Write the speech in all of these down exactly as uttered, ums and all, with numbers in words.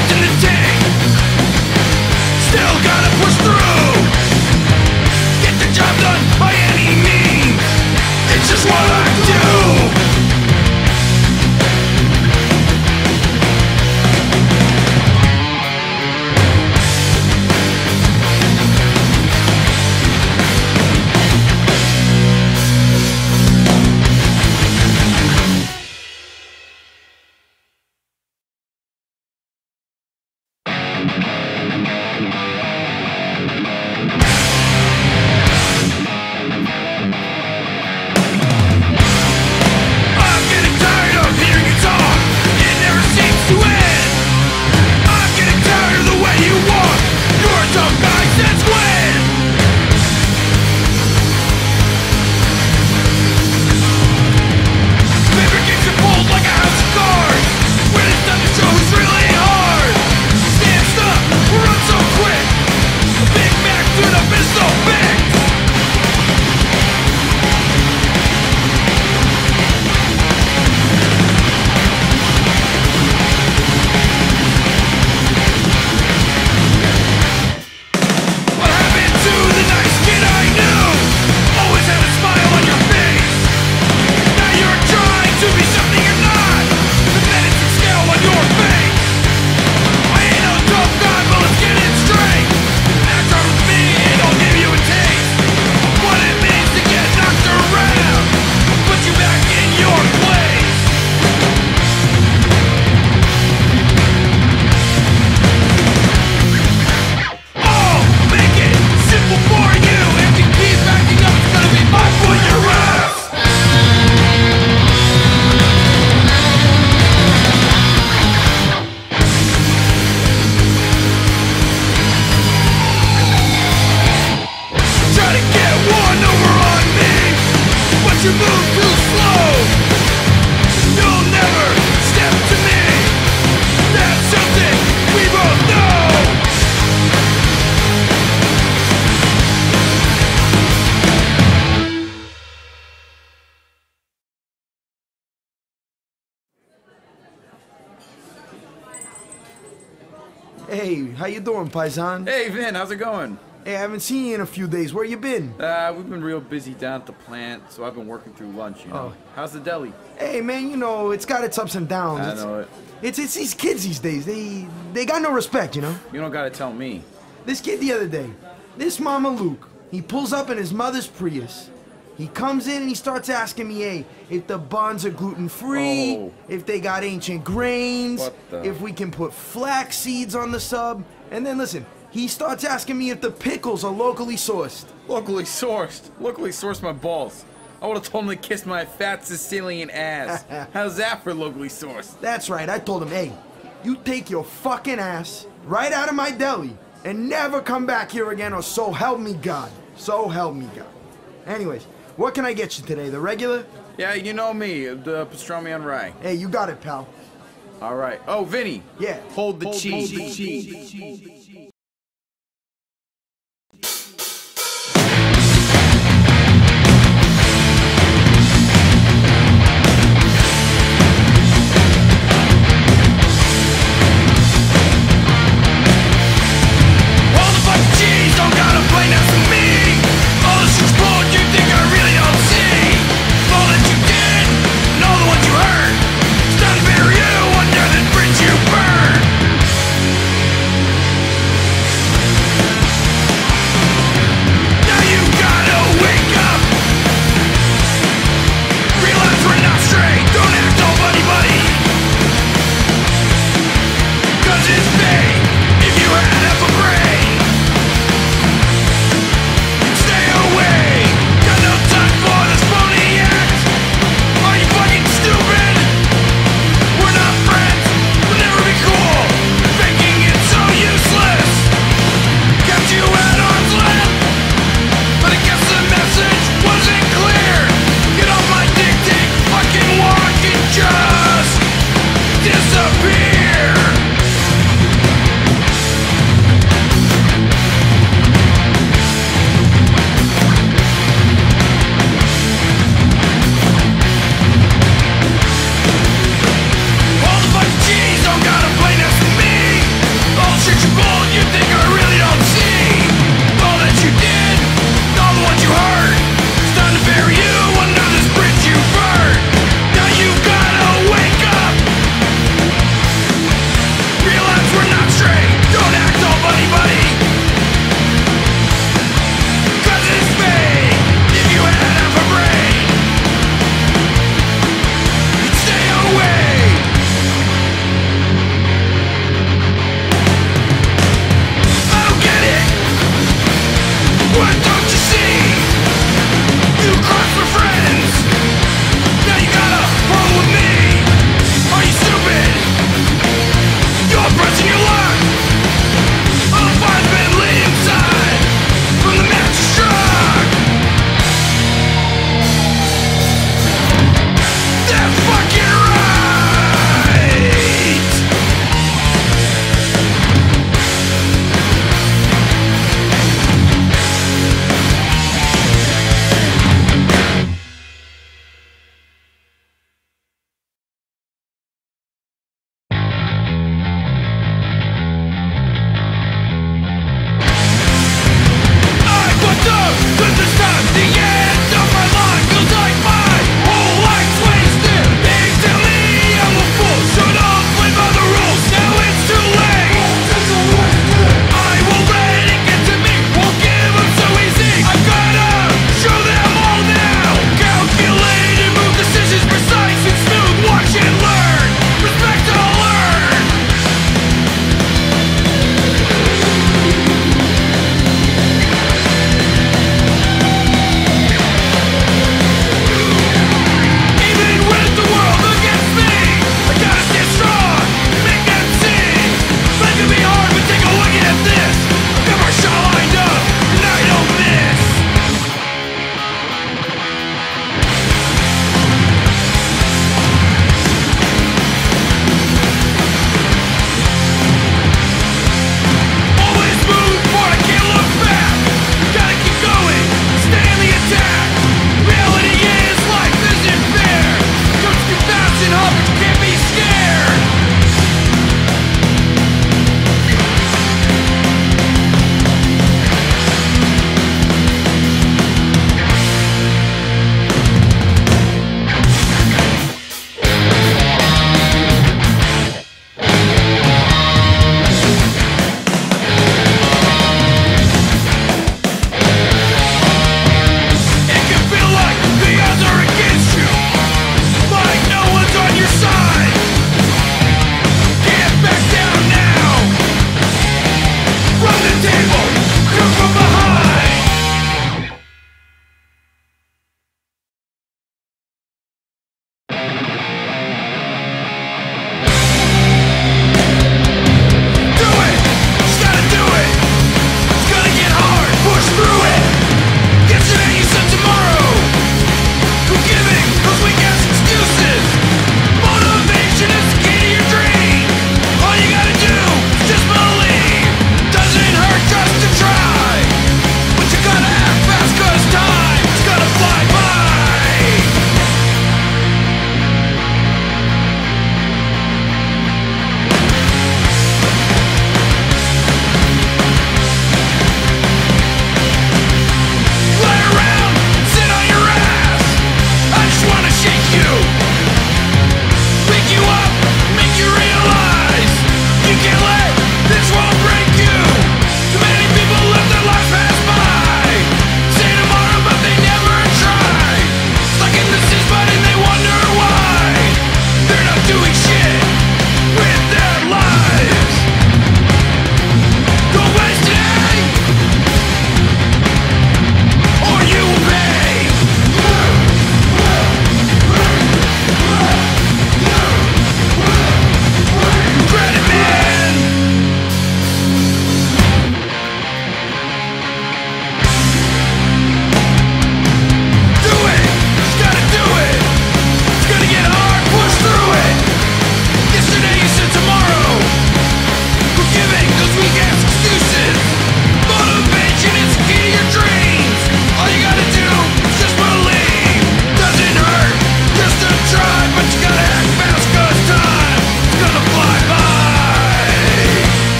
left in the tank. Still gotta push through, get the job done by any means. It's just what I do. Hey, how you doing, Paisan? Hey, Vin, how's it going? Hey, I haven't seen you in a few days. Where you been? Uh, we've been real busy down at the plant, so I've been working through lunch, you know. Oh. How's the deli? Hey, man, you know, it's got its ups and downs. I it's, know it. It's, it's these kids these days. They they got no respect, you know? You don't gotta tell me. This kid the other day, this Mama Luke, he pulls up in his mother's Prius. He comes in and he starts asking me, hey, if the buns are gluten-free, Oh. if they got ancient grains, What the- if we can put flax seeds on the sub. And then listen, he starts asking me if the pickles are locally sourced. Locally sourced. Locally sourced my balls. I would've told him to kiss my fat Sicilian ass. How's that for locally sourced? That's right, I told him, hey, you take your fucking ass right out of my deli and never come back here again, or so help me God. So help me God. Anyways, what can I get you today? The regular? Yeah, you know me, the pastrami on rye. Hey, you got it, pal. All right. Oh, Vinny. Yeah. Hold the Hold- cheese. hold the cheese. All the fucking cheese don't gotta play next to me. All the switchboard you think I really don't see. All that you did, and all the ones you heard. It's time to bury you under the bridge you burn.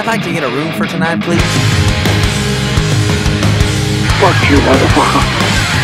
like to get a room for tonight, please? Fuck you, motherfucker.